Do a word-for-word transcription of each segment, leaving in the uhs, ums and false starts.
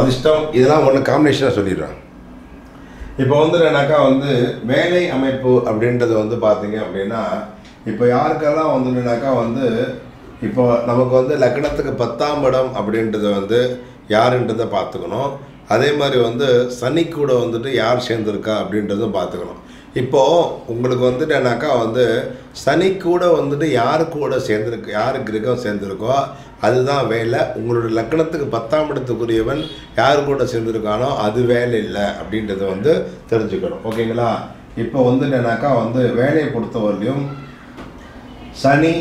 அதிர்ஷ்டம் இதெல்லாம் ஒன்று காம்பினேஷனாக சொல்லிடுறேன். இப்போ வந்து என்னக்கா வந்து வேலை அமைப்பு அப்படின்றது வந்து பார்த்தீங்க அப்படின்னா, இப்போ யாருக்கெல்லாம் வந்துன்னாக்கா வந்து இப்போ நமக்கு வந்து லக்னத்துக்கு பத்தாம் இடம் அப்படின்றத வந்து யாருன்றதை பார்த்துக்கணும். அதே மாதிரி வந்து சனி கூட வந்துட்டு யார் சேர்ந்துருக்கா அப்படின்றதும் பார்த்துக்கணும். இப்போது உங்களுக்கு வந்துட்டு என்னாக்கா வந்து சனி கூட வந்துட்டு யாரு கூட சேர்ந்துருக்கு, யார் கிரகம் சேர்ந்துருக்கோ அதுதான் வேலை. உங்களுடைய லக்னத்துக்கு பத்தாம் இடத்துக்குரியவன் யார் கூட சேர்ந்துருக்கானோ அது வேலை இல்லை அப்படின்றத வந்து தெரிஞ்சுக்கணும். ஓகேங்களா? இப்போ வந்து என்னன்னாக்கா வந்து வேலையை பொறுத்தவரையிலையும் சனி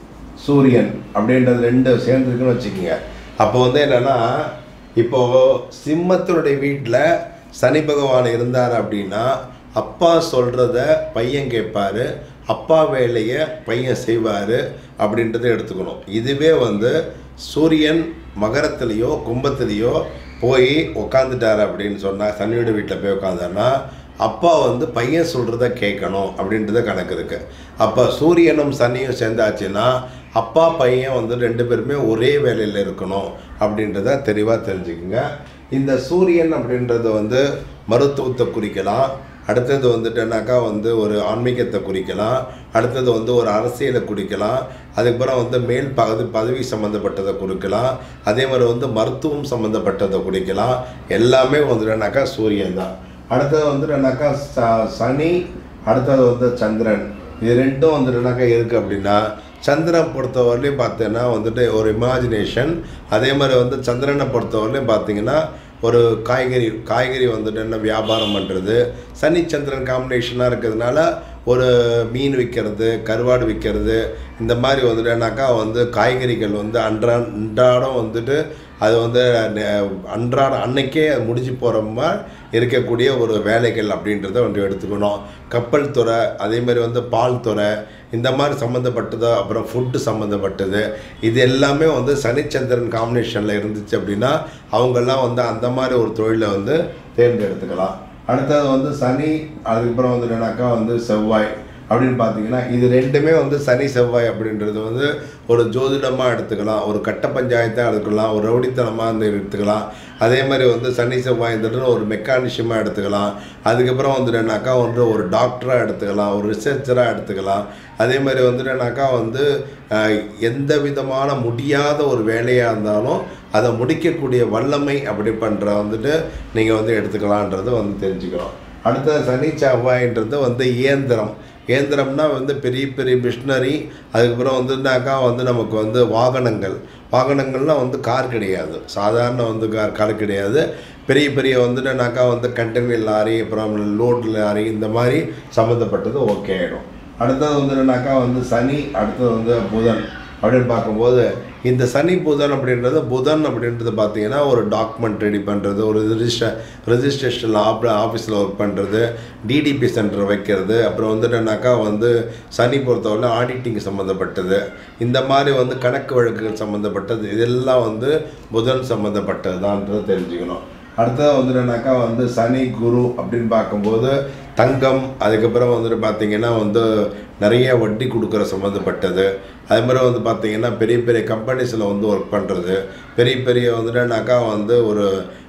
சூரியன் அப்படின்றது ரெண்டு சேர்ந்துருக்குன்னு வச்சுக்கோங்க. அப்போ வந்து என்னென்னா, இப்போது சிம்மத்தினுடைய வீட்டில் சனி பகவான் இருந்தார் அப்படின்னா அப்பா சொல்கிறத பையன் கேட்பார், அப்பா வேலையை பையன் செய்வார் அப்படின்றத எடுத்துக்கணும். இதுவே வந்து சூரியன் மகரத்துலேயோ கும்பத்துலேயோ போய் உக்காந்துட்டார் அப்படின்னு சொன்னால், சனியோட வீட்டில் போய் உட்காந்தாருன்னா அப்பா வந்து பையன் சொல்கிறத கேட்கணும் அப்படின்றத கணக்கு இருக்குது. அப்போ சூரியனும் சனியும் சேர்ந்தாச்சுன்னா அப்பா பையன் வந்து ரெண்டு பேருமே ஒரே வேலையில் இருக்கணும் அப்படின்றத தெளிவாக தெரிஞ்சுக்குங்க. இந்த சூரியன் அப்படின்றத வந்து மருத்துவத்தை குறிக்கலாம். அடுத்தது வந்துட்டுனாக்கா வந்து ஒரு ஆன்மீகத்தை குறிக்கலாம். அடுத்தது வந்து ஒரு அரசியலை குறிக்கலாம். அதுக்கப்புறம் வந்து மேல் பதவி பதவி சம்மந்தப்பட்டதை குறிக்கலாம். அதே மாதிரி வந்து மருத்துவம் சம்மந்தப்பட்டதை குறிக்கலாம். எல்லாமே வந்துட்டுனாக்கா சூரியன் தான். அடுத்தது வந்துட்டுனாக்கா ச சனி அடுத்தது வந்து சந்திரன். இது ரெண்டும் வந்துட்டுனாக்கா இருக்குது அப்படின்னா, சந்திரன் பொறுத்தவரையிலையும் பார்த்தீங்கன்னா வந்துட்டு ஒரு இமேஜினேஷன். அதே மாதிரி வந்து சந்திரனை பொறுத்தவரையிலையும் பார்த்தீங்கன்னா ஒரு காய்கறி காய்கறி வந்துட்டு என்ன வியாபாரம் பண்ணுறது. சனி சந்திரன் காம்பினேஷனாக இருக்கிறதுனால ஒரு மீன் விற்கிறது, கருவாடு விற்கிறது, இந்த மாதிரி வந்துட்டுனாக்கா வந்து காய்கறிகள் வந்து அன்றா அன்றாடம் வந்துட்டு அது வந்து அன்றாடம் அன்னைக்கே முடிஞ்சு போகிற மாதிரி இருக்கக்கூடிய ஒரு வேலைகள் அப்படின்றத வந்து எடுத்துக்கணும். கப்பல் துறை, அதே மாதிரி வந்து பால் துறை, இந்த மாதிரி சம்மந்தப்பட்டது, அப்புறம் ஃபுட்டு சம்மந்தப்பட்டது, இது எல்லாமே வந்து சனிச்சந்திரன் காம்பினேஷனில் இருந்துச்சு அப்படின்னா அவங்கெல்லாம் வந்து அந்த மாதிரி ஒரு தொழிலை வந்து தேர்ந்தெடுத்துக்கலாம். அடுத்தது வந்து சனி, அதுக்கப்புறம் வந்து என்னன்னாக்கா வந்து செவ்வாய் அப்படின்னு பார்த்தீங்கன்னா, இது ரெண்டுமே வந்து சனி செவ்வாய் அப்படின்றது வந்து ஒரு ஜோதிடமாக எடுத்துக்கலாம், ஒரு கட்ட பஞ்சாயத்தாக எடுத்துக்கலாம், ஒரு ரவுடித்தனமாக வந்து எடுத்துக்கலாம். அதே மாதிரி வந்து சனி செவ்வாய்ன்றது ஒரு மெக்கானிஷமாக எடுத்துக்கலாம். அதுக்கப்புறம் வந்துட்டுனாக்கா வந்து ஒரு டாக்டராக எடுத்துக்கலாம், ஒரு ரிசர்ச்சராக எடுத்துக்கலாம். அதே மாதிரி வந்துட்டுனாக்கா வந்து எந்த விதமான முடியாத ஒரு வேலையாக இருந்தாலும் அதை முடிக்கக்கூடிய வல்லமை அப்படி பண்ணுற வந்துட்டு நீங்கள் வந்து எடுத்துக்கலான்றது வந்து தெரிஞ்சுக்கிறோம். அடுத்தது சனி செவ்வாய்ன்றது வந்து இயந்திரம். இயந்திரம்னா வந்து பெரிய பெரிய மிஷினரி. அதுக்கப்புறம் வந்துனாக்கா வந்து நமக்கு வந்து வாகனங்கள் வாகனங்கள்லாம் வந்து கார் கிடையாது, சாதாரண வந்து கார் கார் கிடையாது. பெரிய பெரிய வந்துட்டுனாக்கா வந்து கண்டெய்னர் லாரி, அப்புறம் லோடு லாரி, இந்த மாதிரி சம்மந்தப்பட்டது ஓகே ஆகிடும். அடுத்தது வந்துட்டுனாக்கா வந்து சனி, அடுத்தது வந்து புதன் அப்படின்னு பார்க்கும்போது இந்த சனி புதன் அப்படின்றது புதன் அப்படின்றது பார்த்தீங்கன்னா ஒரு டாக்குமெண்ட் ரெடி பண்ணுறது, ஒரு ரிஜிஸ்டர் ரிஜிஸ்ட்ரேஷன் ஆப் ஆஃபீஸில் ஒர்க் பண்ணுறது, டிடிபி சென்டர் வைக்கிறது, அப்புறம் வந்துட்டுனாக்கா வந்து சனி பொறுத்தவரை ஆடிட்டிங் சம்மந்தப்பட்டது, இந்த மாதிரி வந்து கணக்கு வழக்குகள் சம்மந்தப்பட்டது, இதெல்லாம் வந்து புதன் சம்மந்தப்பட்டது தான்ன்றது தெரிஞ்சுக்கணும். அடுத்தது வந்துட்டுனாக்கா வந்து சனி குரு அப்படின்னு பார்க்கும்போது தங்கம், அதுக்கப்புறம் வந்துட்டு பார்த்திங்கன்னா வந்து நிறைய வட்டி கொடுக்குற சம்மந்தப்பட்டது. அது மாதிரி வந்து பார்த்திங்கன்னா பெரிய பெரிய கம்பெனிஸில் வந்து ஒர்க் பண்ணுறது, பெரிய பெரிய வந்துட்டுனாக்கா வந்து ஒரு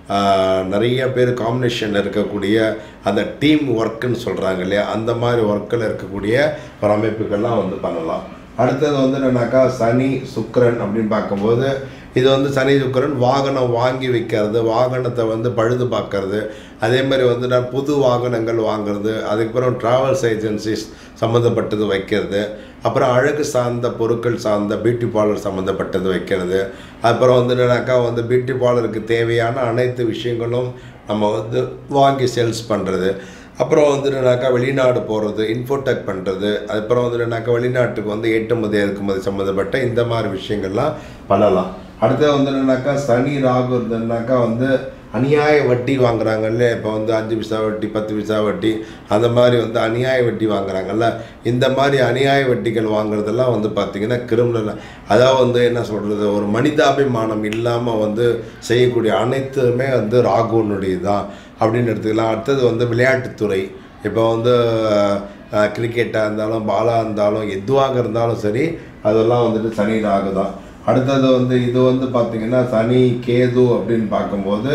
நிறைய பேர் காம்பினேஷனில் இருக்கக்கூடிய அந்த டீம் ஒர்க்குன்னு சொல்கிறாங்க இல்லையா, அந்த மாதிரி ஒர்க்கில் இருக்கக்கூடிய ஒரு அமைப்புகள்லாம் வந்து பண்ணலாம். அடுத்தது வந்து என்னன்னாக்கா சனி சுக்கிரன் அப்படின்னு பார்க்கும்போது இது வந்து சனி சுக்கிரன் வாகனம் வாங்கி வைக்கிறது, வாகனத்தை வந்து பழுது பார்க்கறது, அதே மாதிரி வந்து நான் புது வாகனங்கள் வாங்கிறது, அதுக்கப்புறம் ட்ராவல்ஸ் ஏஜென்சிஸ் சம்மந்தப்பட்டது வைக்கிறது, அப்புறம் அழகு சார்ந்த பொருட்கள் சார்ந்த பியூட்டி பார்லர் சம்மந்தப்பட்டது வைக்கிறது, அப்புறம் வந்து என்னன்னாக்கா வந்து பியூட்டி பார்லருக்கு தேவையான அனைத்து விஷயங்களும் நம்ம வந்து வாங்கி சேல்ஸ் பண்ணுறது, அப்புறம் வந்துட்டுனாக்கா வெளிநாடு போகிறது, இன்ஃபோடெக் பண்ணுறது, அதுக்கப்புறம் வந்துட்டுனாக்கா வெளிநாட்டுக்கு வந்து ஏற்றுமதி இறக்குமதி சம்மந்தப்பட்ட இந்த மாதிரி விஷயங்கள்லாம் பண்ணலாம். அடுத்தது வந்துட்டுனாக்கா சனி ராகு இருந்ததுனாக்கா வந்து அநியாய வட்டி வாங்குறாங்கல்ல, இப்போ வந்து அஞ்சு பைசா வட்டி, பத்து பைசா வட்டி, அந்த மாதிரி வந்து அநியாய வட்டி வாங்குறாங்கல்ல, இந்த மாதிரி அநியாய வட்டிகள் வாங்குறதெல்லாம் வந்து பார்த்திங்கன்னா கிரிமினல், அதாவது வந்து என்ன சொல்கிறது, ஒரு மனிதாபிமானம் இல்லாமல் வந்து செய்யக்கூடிய அனைத்துமே வந்து ராகுனுடைய தான் அப்படின்னு எடுத்துக்கலாம். அடுத்தது வந்து விளையாட்டுத்துறை, இப்போ வந்து கிரிக்கெட்டாக இருந்தாலும் பாலாக இருந்தாலும் எதுவாக இருந்தாலும் சரி, அதெல்லாம் வந்துட்டு சனி ராகு தான். அடுத்தது வந்து இது வந்து பார்த்திங்கன்னா சனி கேது அப்படின்னு பார்க்கும்போது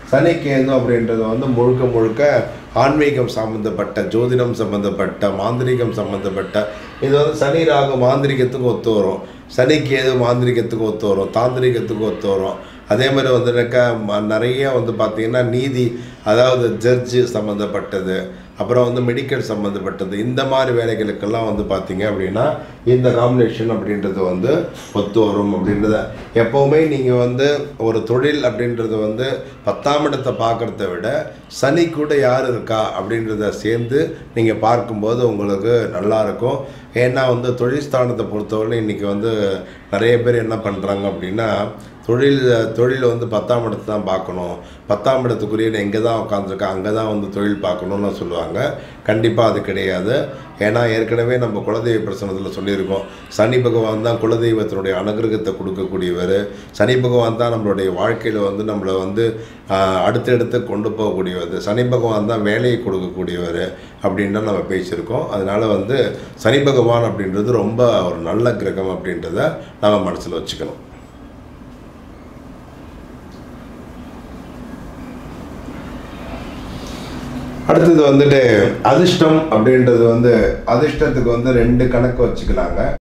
சனி கேது அப்படின்றது வந்து முழுக்க முழுக்க ஆன்மீகம் சம்மந்தப்பட்ட, ஜோதிடம் சம்மந்தப்பட்ட, மாந்திரிகம் சம்மந்தப்பட்ட, இது வந்து சனி ராகு மாந்திரிகத்துக்கு ஒத்து வரும், சனி கேது மாந்திரிகத்துக்கு ஒத்து வரும், தாந்திரிகத்துக்கு ஒத்து வரும். அதே மாதிரி வந்துனாக்கா நிறைய வந்து பார்த்திங்கன்னா நீதி, அதாவது ஜட்ஜு சம்மந்தப்பட்டது, அப்புறம் வந்து மெடிக்கல் சம்மந்தப்பட்டது, இந்த மாதிரி வேலைகளுக்கெல்லாம் வந்து பார்த்திங்க அப்படின்னா இந்த காம்பினேஷன் அப்படின்றது வந்து ஒத்து வரும். அப்படின்றத எப்போவுமே நீங்கள் வந்து ஒரு தொழில் அப்படின்றது வந்து பத்தாம் இடத்தை பார்க்குறத விட சனி கூட யார் இருக்கா அப்படின்றத சேர்ந்து நீங்கள் பார்க்கும்போது உங்களுக்கு நல்லாயிருக்கும். ஏன்னா வந்து தொழில் ஸ்தானத்தை பொறுத்தவரை இன்றைக்கி வந்து நிறைய பேர் என்ன பண்ணுறாங்க அப்படின்னா, தொழில் தொழில் வந்து பத்தாம் இடத்தை தான் பார்க்கணும், பத்தாம் இடத்துக்குரிய எங்கே தான் உட்காந்துருக்கா அங்கே தான் வந்து தொழில் பார்க்கணுன்னு சொல்லுவாங்க. கண்டிப்பாக அது கிடையாது. ஏன்னா ஏற்கனவே நம்ம குலதெய்வ பிரசனத்தில் சொல்லியிருக்கோம், சனி பகவான் தான் குலதெய்வத்தினுடைய அனுகிரகத்தை கொடுக்கக்கூடியவர், சனி பகவான் தான் நம்மளுடைய வாழ்க்கையில் வந்து நம்மளை வந்து அடுத்தடுத்து கொண்டு போகக்கூடியவர், சனி பகவான் தான் வேலையை கொடுக்கக்கூடியவர் அப்படின்னு நம்ம பேசியிருக்கோம். அதனால் வந்து சனி பகவான் அப்படின்றது ரொம்ப ஒரு நல்ல கிரகம் அப்படின்றத நம்ம மனசில் வச்சுக்கணும். அடுத்தது வந்துட்டு அதிர்ஷ்டம் அப்படின்றது வந்து அதிர்ஷ்டத்துக்கு வந்து ரெண்டு கணக்கு வச்சுக்கலாங்க.